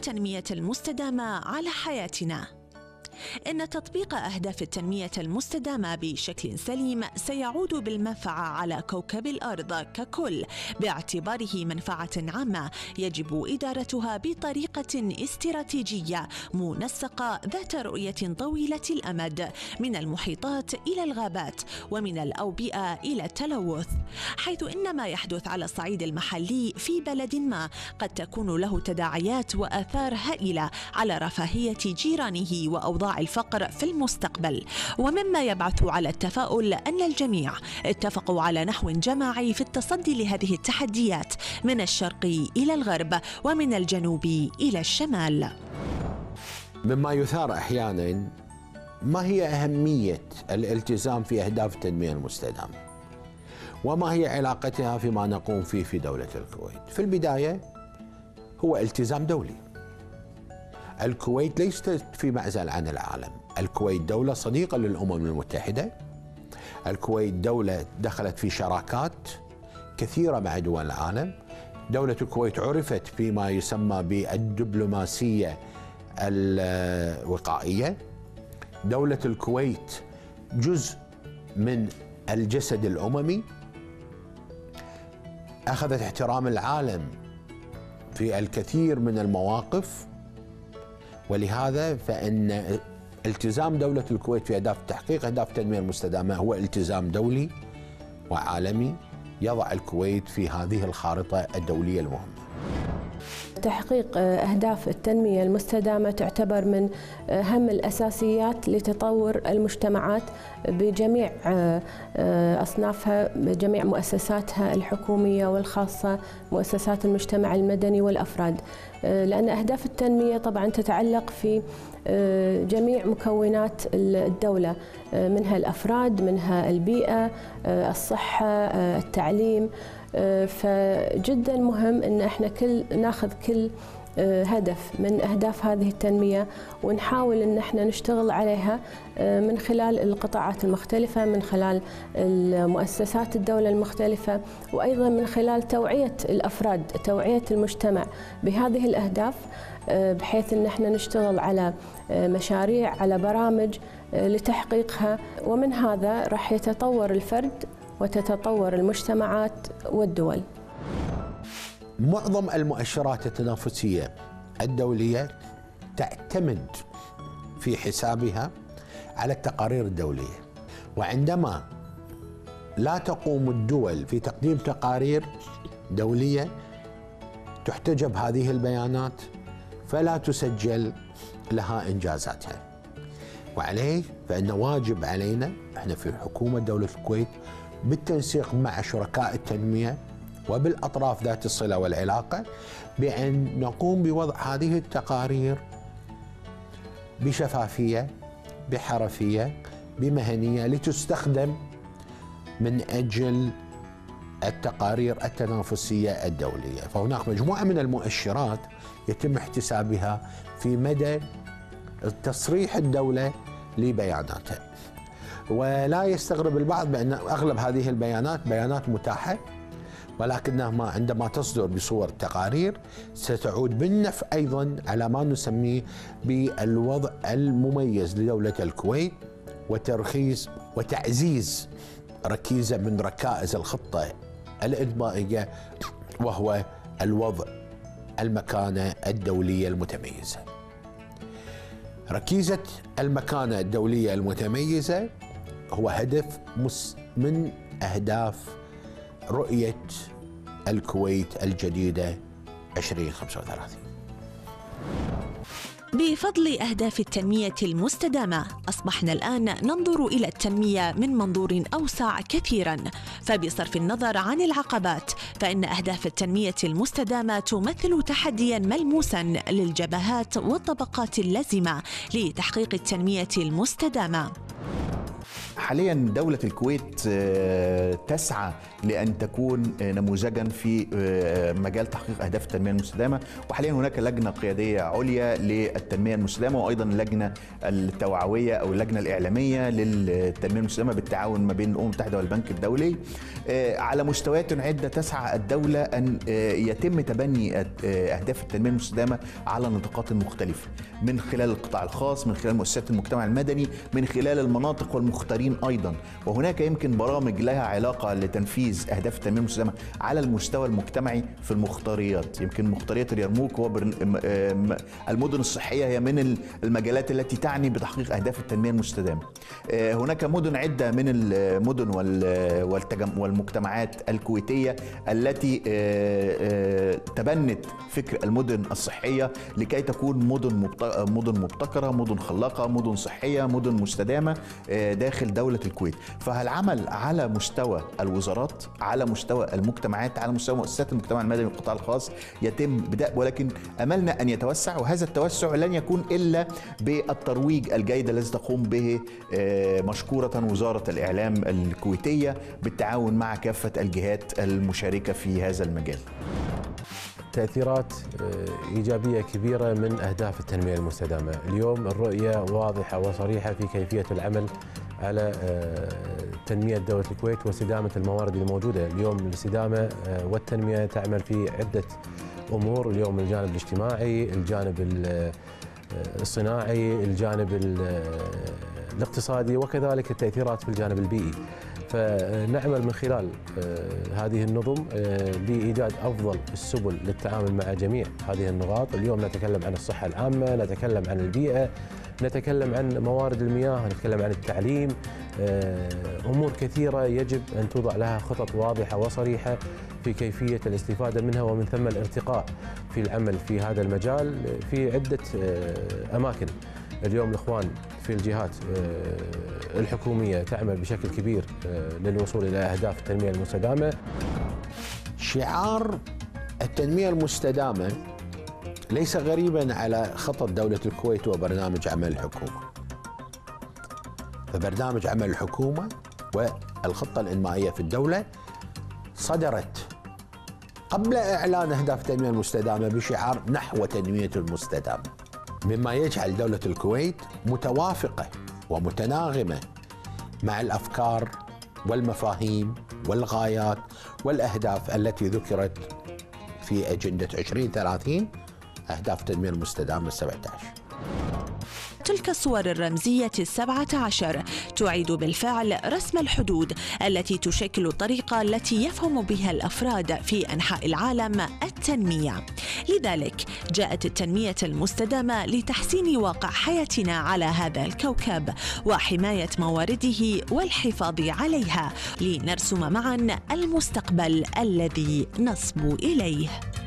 التنمية المستدامة على حياتنا. إن تطبيق أهداف التنمية المستدامة بشكل سليم سيعود بالمنفعة على كوكب الأرض ككل، باعتباره منفعة عامة يجب إدارتها بطريقة استراتيجية منسقة ذات رؤية طويلة الأمد، من المحيطات إلى الغابات ومن الأوبئة إلى التلوث، حيث إن ما يحدث على الصعيد المحلي في بلد ما قد تكون له تداعيات وآثار هائلة على رفاهية جيرانه وأوضاع الفقر في المستقبل. ومما يبعث على التفاؤل أن الجميع اتفقوا على نحو جماعي في التصدي لهذه التحديات من الشرق إلى الغرب ومن الجنوب إلى الشمال. مما يثار أحيانا ما هي أهمية الالتزام في أهداف التنمية المستدامة؟ وما هي علاقتها فيما نقوم فيه في دولة الكويت؟ في البداية هو التزام دولي. الكويت ليست في معزل عن العالم، الكويت دولة صديقة للأمم المتحدة، الكويت دولة دخلت في شراكات كثيرة مع دول العالم، دولة الكويت عرفت فيما يسمى بالدبلوماسية الوقائية، دولة الكويت جزء من الجسد الأممي، أخذت احترام العالم في الكثير من المواقف، ولهذا فإن التزام دولة الكويت في أهداف تحقيق أهداف التنمية المستدامة هو التزام دولي وعالمي يضع الكويت في هذه الخارطة الدولية المهمة. تحقيق أهداف التنمية المستدامة تعتبر من أهم الأساسيات لتطور المجتمعات بجميع أصنافها، بجميع مؤسساتها الحكومية والخاصة، مؤسسات المجتمع المدني والأفراد، لأن أهداف التنمية طبعا تتعلق في جميع مكونات الدولة، منها الأفراد، منها البيئة، الصحة، التعليم. فجدا مهم ان احنا ناخذ كل هدف من اهداف هذه التنميه ونحاول ان احنا نشتغل عليها من خلال القطاعات المختلفه، من خلال المؤسسات الدوله المختلفه، وايضا من خلال توعيه الافراد، توعيه المجتمع بهذه الاهداف، بحيث ان احنا نشتغل على مشاريع، على برامج لتحقيقها، ومن هذا راح يتطور الفرد وتتطور المجتمعات والدول. معظم المؤشرات التنافسية الدولية تعتمد في حسابها على التقارير الدولية، وعندما لا تقوم الدول في تقديم تقارير دولية تحتجب هذه البيانات فلا تسجل لها إنجازاتها. وعليه فإن واجب علينا احنا في حكومة دولة الكويت بالتنسيق مع شركاء التنمية وبالأطراف ذات الصلة والعلاقة بأن نقوم بوضع هذه التقارير بشفافية، بحرفية، بمهنية، لتستخدم من أجل التقارير التنافسية الدولية. فهناك مجموعة من المؤشرات يتم احتسابها في مدى تصريح الدولة لبياناتها. ولا يستغرب البعض بأن أغلب هذه البيانات بيانات متاحة، ولكنها عندما تصدر بصور تقارير ستعود بالنفع أيضا على ما نسميه بالوضع المميز لدولة الكويت وترخيص وتعزيز ركيزة من ركائز الخطة الإنمائية، وهو الوضع المكانة الدولية المتميزة. ركيزة المكانة الدولية المتميزة هو هدف من أهداف رؤية الكويت الجديدة 2035. بفضل أهداف التنمية المستدامة أصبحنا الآن ننظر إلى التنمية من منظور أوسع كثيراً، فبصرف النظر عن العقبات فإن أهداف التنمية المستدامة تمثل تحدياً ملموساً للجبهات والطبقات اللازمة لتحقيق التنمية المستدامة. حاليا دولة الكويت تسعى لأن تكون نموذجا في مجال تحقيق أهداف التنمية المستدامة، وحاليا هناك لجنة قيادية عليا للتنمية المستدامة، وأيضا اللجنة التوعوية أو اللجنة الإعلامية للتنمية المستدامة بالتعاون ما بين الأمم المتحدة والبنك الدولي. على مستويات عدة تسعى الدولة أن يتم تبني أهداف التنمية المستدامة على نطاقات مختلفة، من خلال القطاع الخاص، من خلال مؤسسات المجتمع المدني، من خلال المناطق والمختارين أيضا. وهناك يمكن برامج لها علاقة لتنفيذ أهداف التنمية المستدامة على المستوى المجتمعي في المختاريات. يمكن مختاريات اليرموك المدن الصحية هي من المجالات التي تعني بتحقيق أهداف التنمية المستدامة. هناك مدن عدة من المدن والمجتمعات الكويتية التي تبنت فكر المدن الصحية لكي تكون مدن مبتكرة، مدن خلاقة، مدن صحية، مدن مستدامة داخل دولة الكويت. فالعمل على مستوى الوزارات، على مستوى المجتمعات، على مستوى مؤسسات المجتمع المدني والقطاع الخاص يتم بدء، ولكن أملنا أن يتوسع، وهذا التوسع لن يكون إلا بالترويج الجيد الذي تقوم به مشكورة وزارة الإعلام الكويتية بالتعاون مع كافة الجهات المشاركة في هذا المجال. تأثيرات إيجابية كبيرة من أهداف التنمية المستدامة. اليوم الرؤية واضحة وصريحة في كيفية العمل على تنمية دولة الكويت واستدامة الموارد الموجودة. اليوم الاستدامة والتنمية تعمل في عدة أمور، اليوم الجانب الاجتماعي، الجانب الصناعي، الجانب الاقتصادي، وكذلك التأثيرات في الجانب البيئي. فنعمل من خلال هذه النظم لإيجاد أفضل السبل للتعامل مع جميع هذه النقاط. اليوم نتكلم عن الصحة العامة، نتكلم عن البيئة، نتكلم عن موارد المياه، نتكلم عن التعليم. أمور كثيرة يجب أن توضع لها خطط واضحة وصريحة في كيفية الاستفادة منها، ومن ثم الارتقاء في العمل في هذا المجال في عدة أماكن. اليوم الإخوان في الجهات الحكومية تعمل بشكل كبير للوصول إلى أهداف التنمية المستدامة. شعار التنمية المستدامة ليس غريبا على خطط دولة الكويت وبرنامج عمل الحكومة. فبرنامج عمل الحكومة والخطة الإنمائية في الدولة صدرت قبل إعلان أهداف التنمية المستدامة بشعار نحو تنمية المستدامة، مما يجعل دولة الكويت متوافقة ومتناغمة مع الأفكار والمفاهيم والغايات والأهداف التي ذكرت في أجندة 2030 أهداف التنمية المستدامة 17. تلك الصور الرمزية 17 تعيد بالفعل رسم الحدود التي تشكل الطريقة التي يفهم بها الأفراد في أنحاء العالم التنمية. لذلك جاءت التنمية المستدامة لتحسين واقع حياتنا على هذا الكوكب وحماية موارده والحفاظ عليها لنرسم معا المستقبل الذي نصبو إليه.